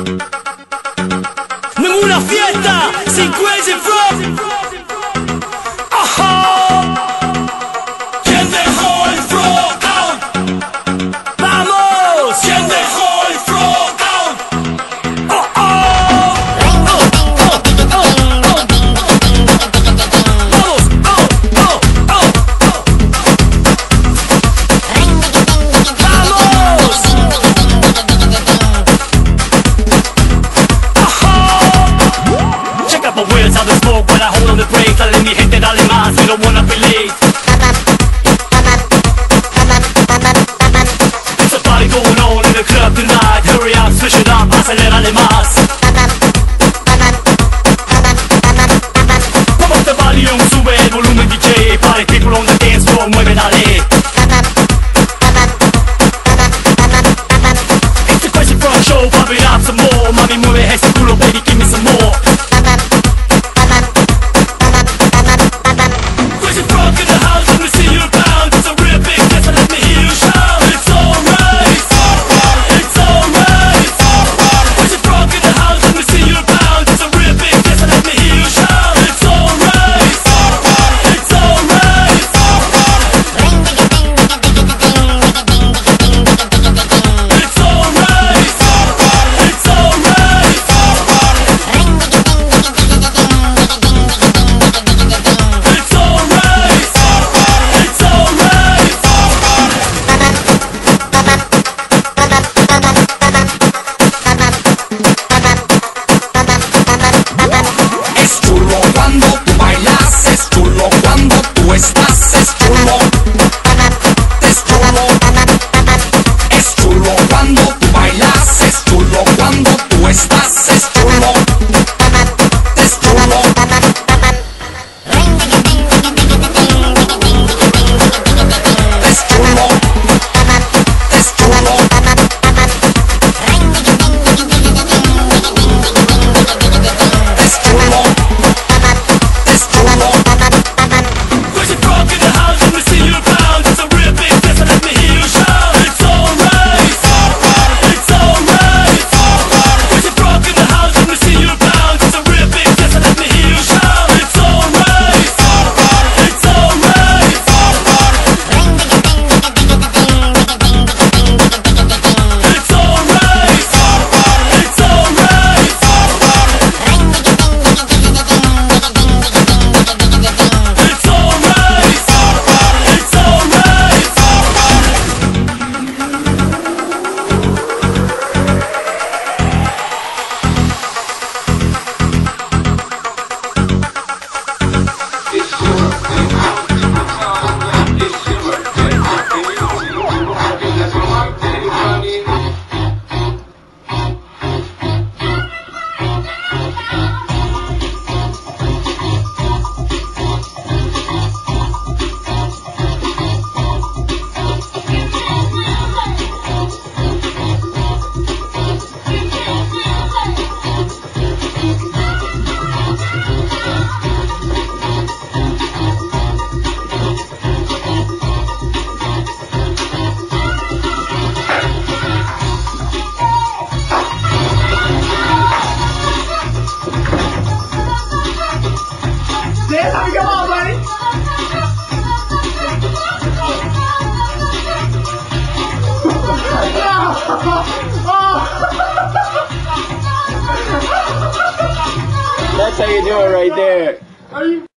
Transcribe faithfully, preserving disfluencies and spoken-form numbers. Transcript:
Ninguna fiesta sin Crazy Frog. ¿Quién dejó el frog out? ¡Vamos! ¿Quién dejó el frog out? ¡Oh, oh! ¡Vamos! ¡Oh, oh, oh! ¡Vamos! Check out my wheels, how they smoke when I hold on the brakes. Dale mi gente, dale más, we don't wanna be late. It's a party going on in the club tonight. Hurry up, switch it up, acelérale más. Pump up the volume, sube el volumen D J. Party people on the dance floor, mueve dale. It's a Crazy Frog show, pump it up some more. Mami, mueve ese culo, baby, give me some more. Estás, es chulo, es chulo, es chulo cuando tú bailas, es chulo cuando tú estás, es chulo, es chulo, es chulo, es chulo, es chulo, es chulo. That's how you do it right there.